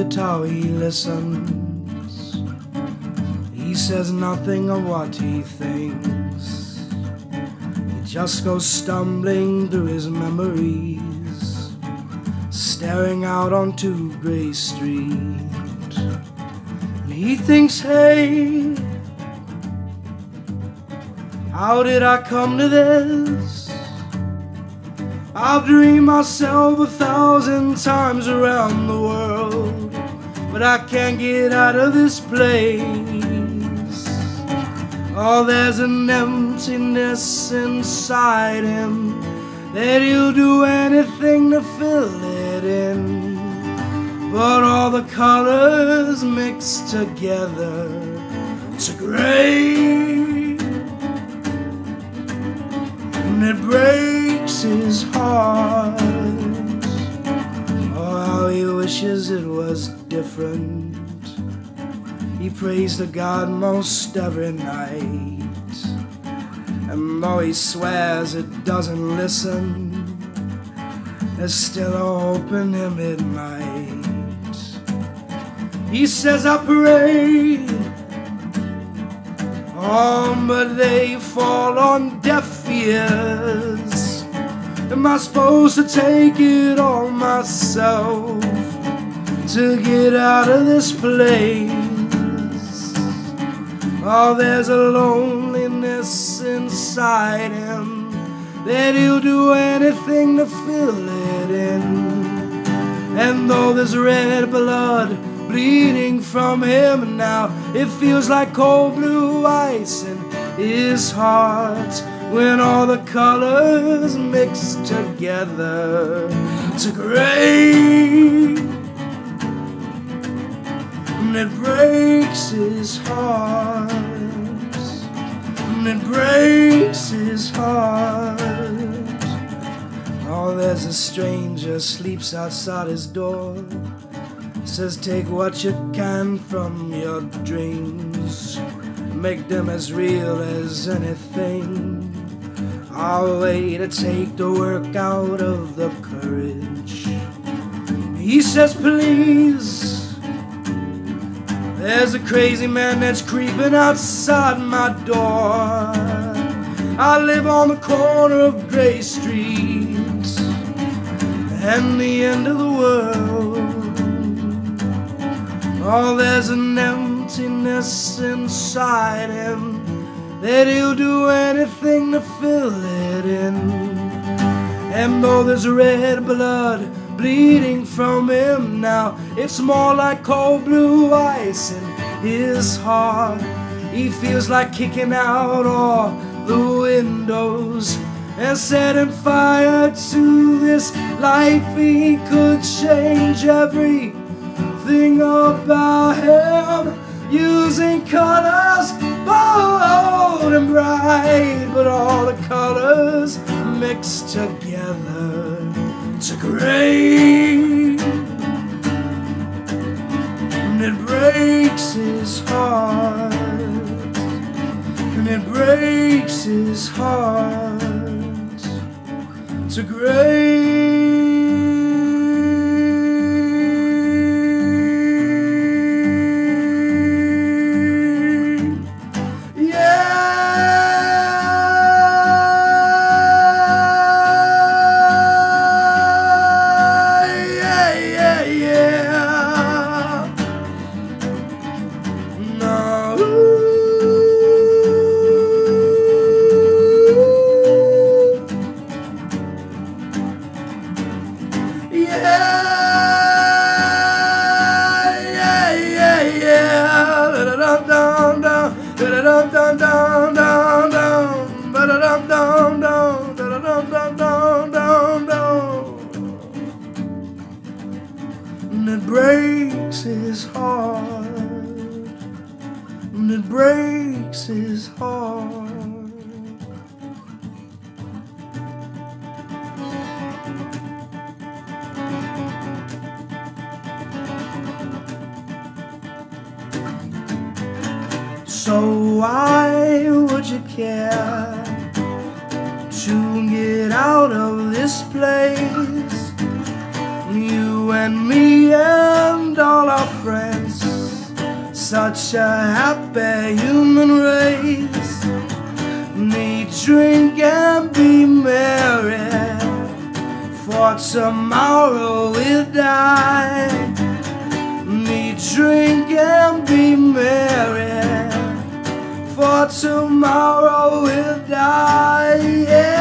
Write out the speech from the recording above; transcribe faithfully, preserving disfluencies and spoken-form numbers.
guitar he listens. He says nothing of what he thinks. He just goes stumbling through his memories, staring out onto Gray Street. And he thinks, hey, how did I come to this? I've dreamed myself a thousand times around the world, but I can't get out of this place. Oh, there's an emptiness inside him that he'll do anything to fill it in. But all the colors mixed together to gray, and it breaks his heart. Oh, how he wishes it was different. He prays to God most every night, and though he swears it doesn't listen, there's still a hope in him at night. He says, I pray, oh, but they fall on deaf ears. Am I supposed to take it on myself to get out of this place? Oh, there's a loneliness inside him that he'll do anything to fill it in. And though there's red blood bleeding from him now, it feels like cold blue ice in his heart when all the colors mix together to gray, and it breaks his heart, and it breaks his heart. Oh, there's a stranger sleeps outside his door, says take what you can from your dreams, make them as real as anything. I'll wait to take the work out of the courage. He says, please, there's a crazy man that's creeping outside my door. I live on the corner of Gray Street and the end of the world. Oh, there's an emptiness inside him that he'll do anything to fill it in. And though there's red blood bleeding from him now, it's more like cold blue ice in his heart. He feels like kicking out all the windows and setting fire to this life. He could change everything about him using colors bold and bright, but all the colors mixed together to gray, and it breaks his heart, and it breaks his heart to gray. And it breaks his heart, and it breaks his heart. So why would you care to get out of this place? You You and me and all our friends, such a happy human race. Me drink and be merry, for tomorrow we'll die. Me drink and be merry, for tomorrow we'll die. Yeah.